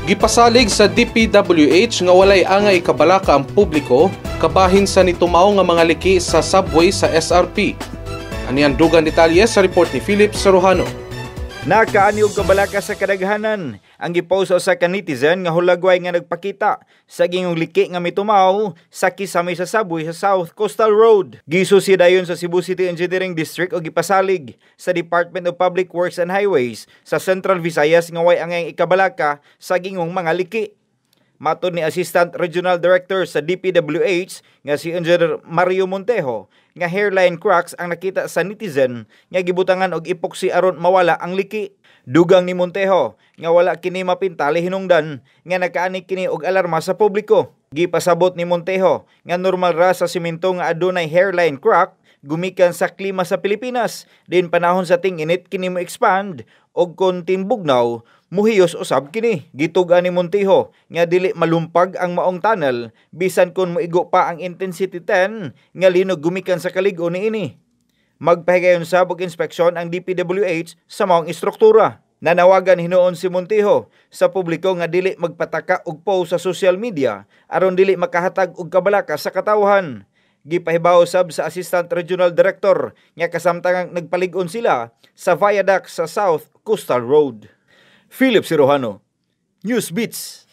Gipasalig sa DPWH nga walay angay kabalaka ang publiko kabahin sa nitumaw nga mga liki sa subway sa SRP. Ani ang dugang detalye sa report ni Philip Saruhano. Nakaaniog kabalaka sa kadaghanan ang gipost sa netizen nga hulagway nga nagpakita sa gingong liki nga mitumaw sa kisame sa subway sa South Coastal Road. Gisusi dayon sa Cebu City Engineering District o gipasalig sa Department of Public Works and Highways sa Central Visayas nga way angay ikabalaka sa gingong mga liki. Matod ni Assistant Regional Director sa DPWH nga si Engineer Mario Montejo nga hairline cracks ang nakita sa netizen nga gibutangan og epoxy aron mawala ang liki. Dugang ni Montejo nga wala kini mapintali hinungdan nga nakaani kini og alarma sa publiko. Gipasabot ni Montejo nga normal ra sa semento nga adunay hairline crack gumikan sa klima sa Pilipinas. Din panahon sa ting-init kini mo expand og konting bugnaw muhiyos usab kini. Gitugan ni Montejo nga dili malumpag ang maong tunnel bisan kun moigo pa ang intensity 10 nga linog gumikan sa kalig-o niini. Magpahigayon sa inspeksyon ang DPWH sa maong istruktura. Nanawagan hinuon si Montejo sa publiko nga dili magpataka og post sa social media aron dili makahatag og kabalaka sa katawhan. Gipahibaw sab sa Assistant Regional Director nga kasamtangang nagpalig-on sila sa viaduct sa South Coastal Road. Philip Saruhano, News Beats.